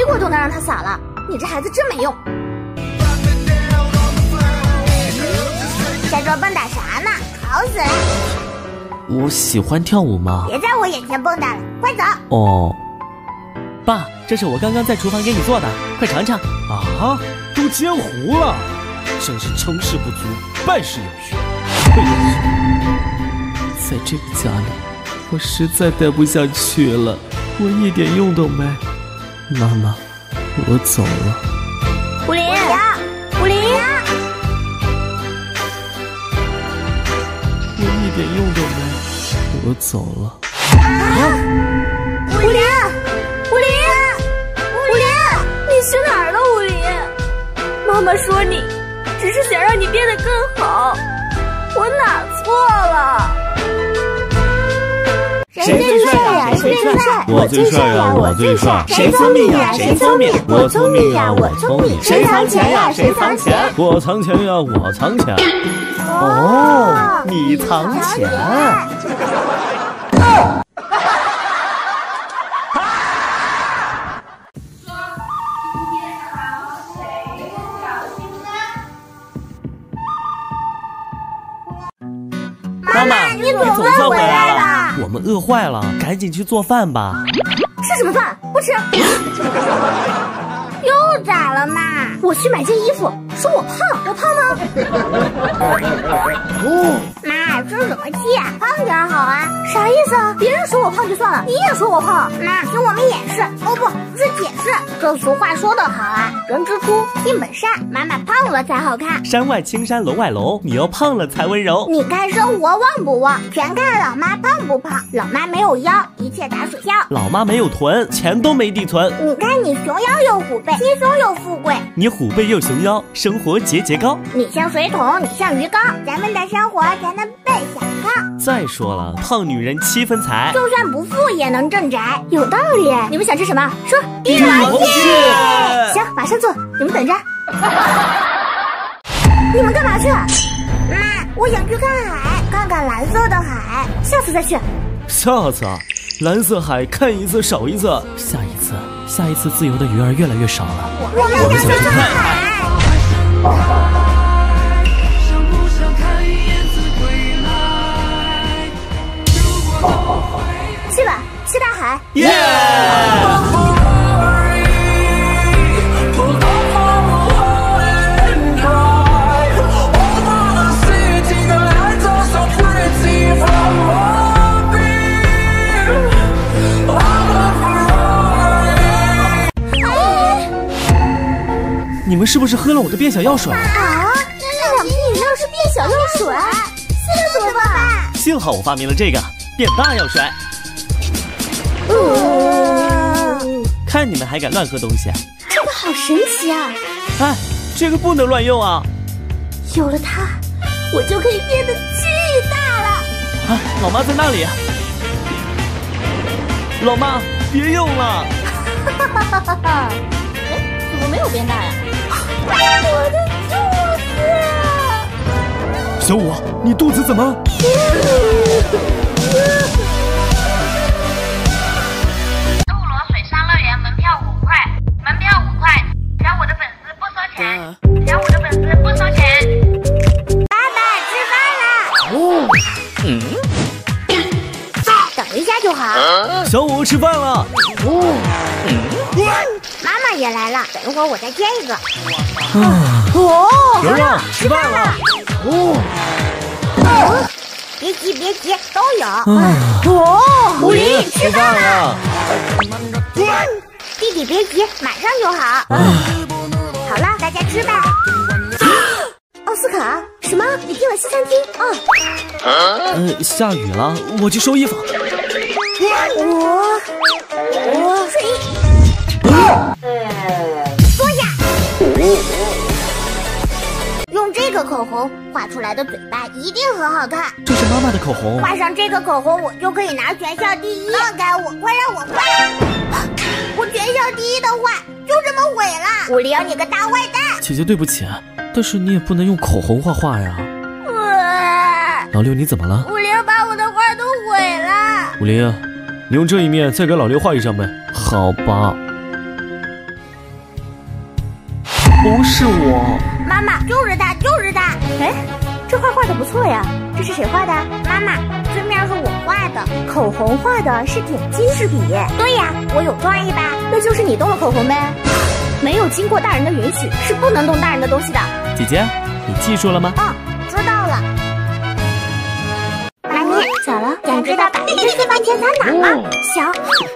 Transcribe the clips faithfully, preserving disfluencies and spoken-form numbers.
果都能让他撒了，你这孩子真没用。在这蹦跶啥呢？吵死了！ 我喜欢跳舞吗？ 别在我眼前蹦跶了，快走！ 哦，爸，这是我刚刚在厨房给你做的，快尝尝。 啊，都煎糊了，真是成事不足，败事有余。呸！ 在这个家里，我实在待不下去了，我一点用都没。妈妈，我走了。 武林，武林， 我一点用都没，我走了。 啊！武林，武林，武林， 你去哪儿了，武林？妈妈说你只是想让你变得更好，我哪错了？ 谁最帅呀？谁最帅？ 我最帅呀！我最帅。 谁聪明呀？谁聪明？我聪明呀！我聪明。谁藏钱呀？谁藏钱？ 我藏钱呀！我藏钱。 哦，你藏钱。 妈妈，你总算回来了。 我们饿坏了，赶紧去做饭吧。 吃什么饭？不吃。又咋了嘛？我去买件衣服，说我胖，我胖吗？妈，生什么气啊？胖点好啊。啥意思啊？别人说我胖就算了，你也说我胖。妈，听我们演示，哦不，是解释。这俗话说得好啊，人之初性本善。妈妈胖了才好看。 山外青山楼外楼，你要胖了才温柔。 你看生活旺不旺，全看老妈胖不胖。老妈没有腰，一切打水漂。 老妈没有臀，钱都没地存。 你看你熊腰又虎背，轻松又富贵。 你虎背又熊腰，生活节节高。 你像水桶，你像鱼缸，咱们的生活才能倍享高。 再说了，胖女人七分财， 就算不富也能镇宅，有道理。你们想吃什么？说。 玉龙蟹。 行，马上做，你们等着。你们干嘛去？妈，我想去看海，看看蓝色的海，下次再去。 下次啊，蓝色海看一次少一次。 下一次，下一次自由的鱼儿越来越少了。 我们想去看海。去吧，去大海。 耶、yeah! 你们是不是喝了我的变小药水？ 啊，那两瓶饮料是变小药水，现在怎么办？ 幸好我发明了这个变大药水。 嗯， 看你们还敢乱喝东西！ 这个好神奇啊！ 哎，这个不能乱用啊！ 有了它，我就可以变得巨大了。 啊，老妈在那里！老妈，别用了！ 哈哈哈哈哈！哎，怎么没有变大呀？ 我的肚子！小五，你肚子怎么？ 杜罗水上乐园门票五块，门票五块，只要我的粉丝不收钱，只要我的粉丝不收钱。 爸爸吃饭了。 哦，嗯， 等一下就好。 小五吃饭了。哦， 嗯，妈妈也来了，等一会儿我再煎一个。 哦，蓉蓉吃饭了。哦， 哦，别急别急，都有。 哦， 武林吃饭了。 弟弟别急，马上就好。好了，大家吃吧。奥斯卡，什么？你订了西餐厅啊？ 呃，下雨了，我去收衣服。 我我睡衣。坐下。用这个口红画出来的嘴巴一定很好看。 这是妈妈的口红。 画上这个口红，我就可以拿全校第一。放开我，快让我画！我全校第一的画就这么毁了。武林，你个大坏蛋！ 姐姐对不起，但是你也不能用口红画画呀。老六，你怎么了？ 武林把我的画都毁了。 武林，你用这一面再给老六画一张呗。 好吧。 不是我。 妈妈，就是他，就是他。哎，这画画的不错呀，这是谁画的？妈妈，字面是我画的，口红画的是点睛之笔。对呀，我有创意吧？那就是你动了口红呗。没有经过大人的允许，是不能动大人的东西的。 姐姐，你记住了吗？ 嗯，知道了。妈咪，咋了？想知道百分之私房钱在哪吗？小。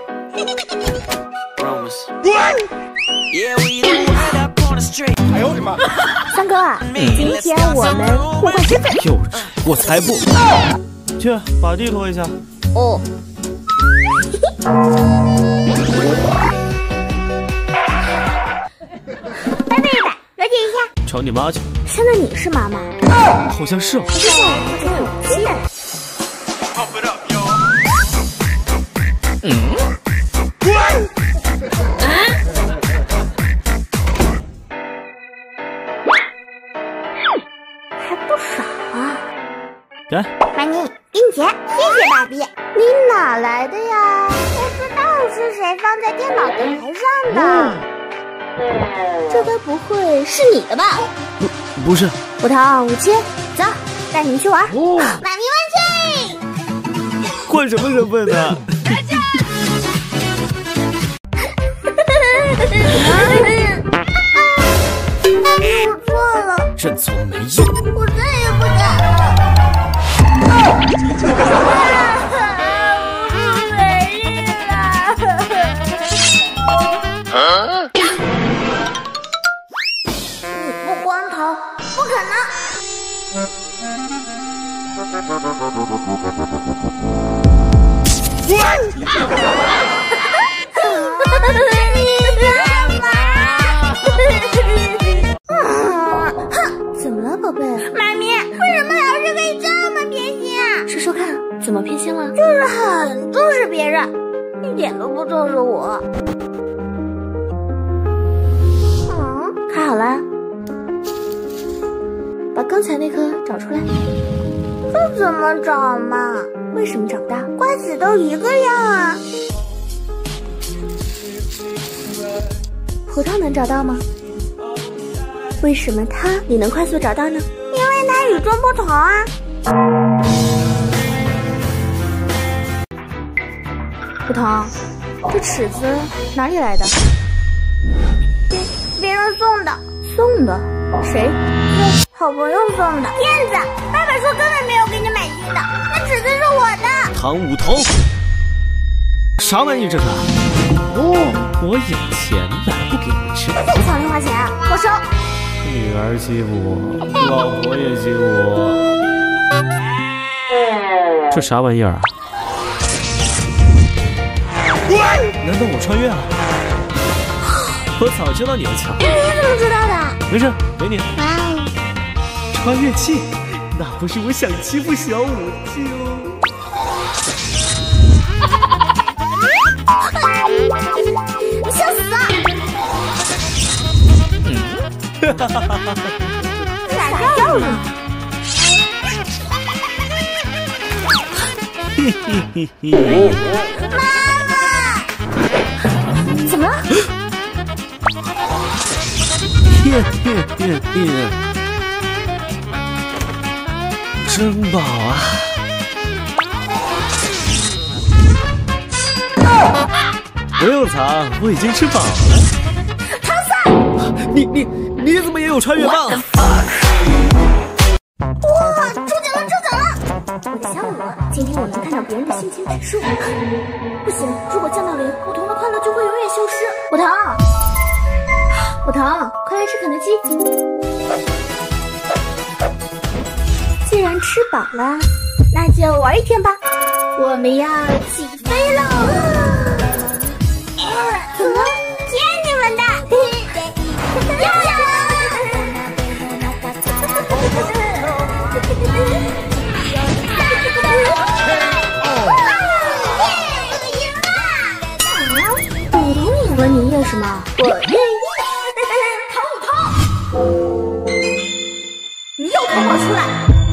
哎呦我的妈！ 三哥，今天我们互换身份。 幼稚，我才不！去把地拖一下。 哦。拜拜吧，了解一下。 找你妈去。 现在你是妈妈？ 好像是哦。 是啊，我觉得很气人。嗯。还不少啊！ 给， 妈咪，给你钱，谢谢爸比。你哪来的呀？不知道是谁放在电脑台上的。嗯、这该不会是你的吧？ 不，不是。 五糖五七，走，带你们去玩。哦、妈咪万岁！ 换什么身份呢？ 我错了， 认错没用， 我再也不敢了。我不美丽了。你不光头，不可能。怎么了，宝贝？妈咪，为什么老是可以这么偏心啊？说说看，怎么偏心了？就是很重视别人，一点都不重视我。嗯，看好了，把刚才那颗找出来。这怎么找嘛？为什么找不到？瓜子都一个样啊。葡萄能找到吗？为什么它你能快速找到呢？因为它与众不同啊！葡萄，这尺子哪里来的？别别人送的。送的？谁？好朋友送的。骗子！爸爸说根本没有给你买新的，那尺子是我的。 唐五头，啥玩意这是？哦，我有钱哪不给你吃？ 又不想零花钱，我收。 女儿欺负我，老婆也欺负我，这啥玩意儿啊？难道我穿越了？我早知道你要抢。 你怎么知道的？ 没事，给你。 哇哦！ 穿越器，那不是我想欺负小五就。 你想死啊！ 哈哈哈哈！ 傻教育！ 嘿嘿嘿嘿！ 妈妈，怎么了？ 变变变变！真饱啊！不用藏，我已经吃饱了。 唐三， 你你你怎么也有穿越棒？ 哇，中奖了，中奖了！我的小五，今天我能看到别人的心情指数。不行，如果降到零，梧桐的快乐就会永远消失。梧桐，梧桐，快来吃肯德基。既然吃饱了，那就玩一天吧。我们要起飞喽！怎么？见你们的！梧桐，你问你也什么？我愿意。掏五掏，你又逃跑出来！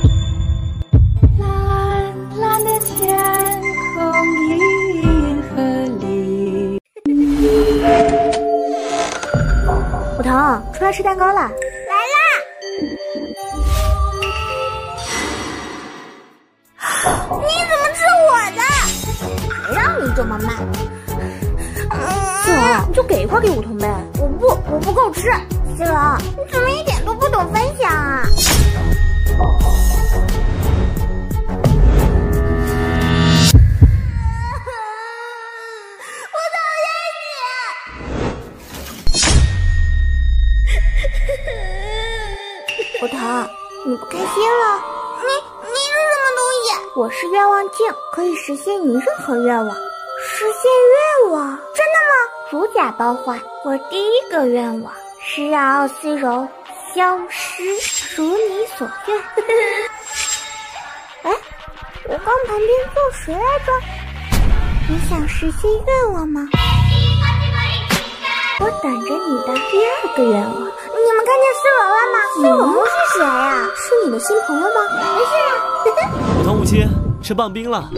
蓝蓝的天空，银河里。梧桐，出来要吃蛋糕了。来啦！你怎么吃我的？谁让你这么慢？四郎，你就给一块给梧桐呗。我不，我不够吃。四郎，你怎么一点都不懂分享啊？我讨厌你！梧桐，你不开心了？你你是什么东西？我是愿望镜，可以实现你任何愿望。实现愿望？真的吗？如假包换。我第一个愿望是让奥斯柔消失，如你所愿。哎，我刚旁边坐谁来着？你想实现愿望吗？我等着你的第二个愿望。你们看见四楼了吗？四楼是谁呀？是你的新朋友吗？没事啊。 梧桐母亲，吃棒冰了。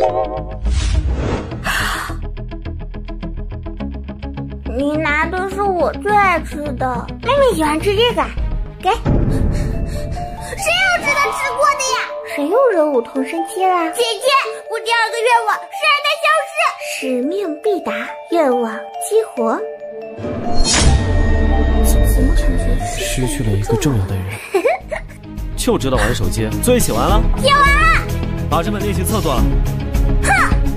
你拿的是我最爱吃的，妹妹喜欢吃这个，给。谁有值得吃过的呀？谁又惹梧桐生气了？姐姐，我第二个愿望是让它消失。使命必达，愿望激活。怎么感觉失去了一个重要的人，就知道玩手机。作业写完了？ 写完了。 把这本练习册做了。 哼。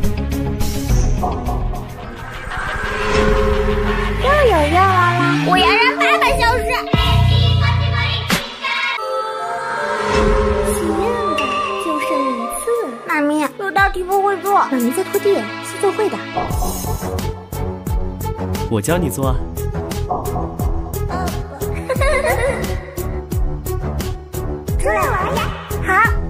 又有愿望了，我要让爸爸消失。许愿吧，就剩一次。妈咪，有道题不会做，妈咪在拖地，是做会的。 我教你做啊。 出来玩呀！好。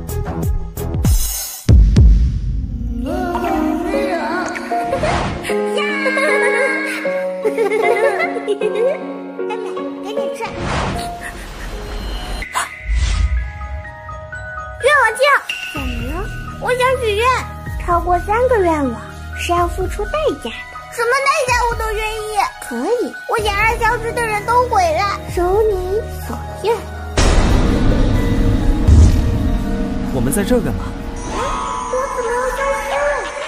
妹妹，给你吃。愿望镜，怎么了？我想许愿，超过三个愿望是要付出代价的。什么代价我都愿意。可以，我想让消失的人都回来，如你所愿。 我们在这儿干嘛？ 我怎么要消失了？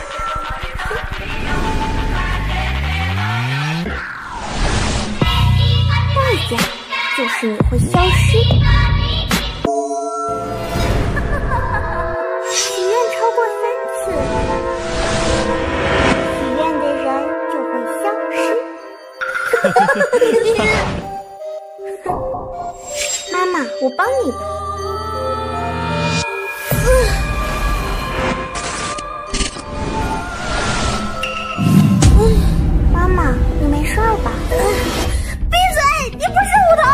代价就是你会消失。许愿超过三次，许愿的人就会消失。妈妈，我帮你吧。妈妈，你没事吧？闭嘴！你不是梧桐。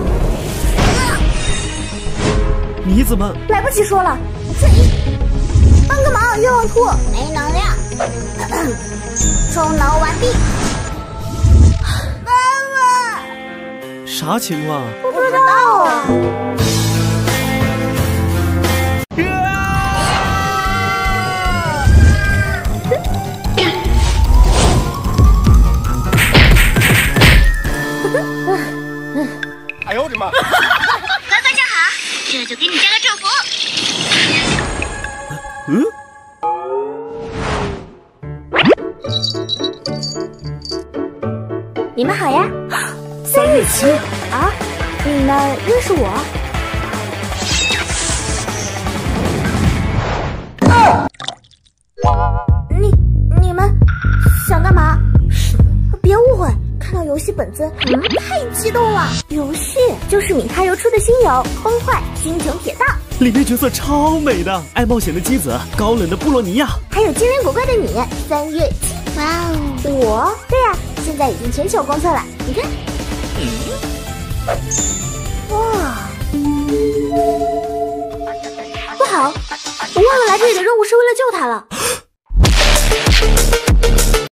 你怎么来不及说了？这帮个忙，愿望兔没能量，充能完毕。妈妈， 啥情况？ 不知道啊。 哎呦我的妈！ 乖乖站好，这就给你加个祝福。 嗯？ 你们好呀， 三月七啊，你们认识我？你你们想干嘛？别误会。看到游戏本子，嗯，太激动了。游戏就是米哈游出的新游《崩坏：星穹铁道》， 里面角色超美的，爱冒险的姬子，高冷的布洛尼亚， 还有精灵古怪的你，三月七。哇哦，我对呀、啊，现在已经全球公测了，你看。嗯、哇，不好，我忘了来这里的任务是为了救他了。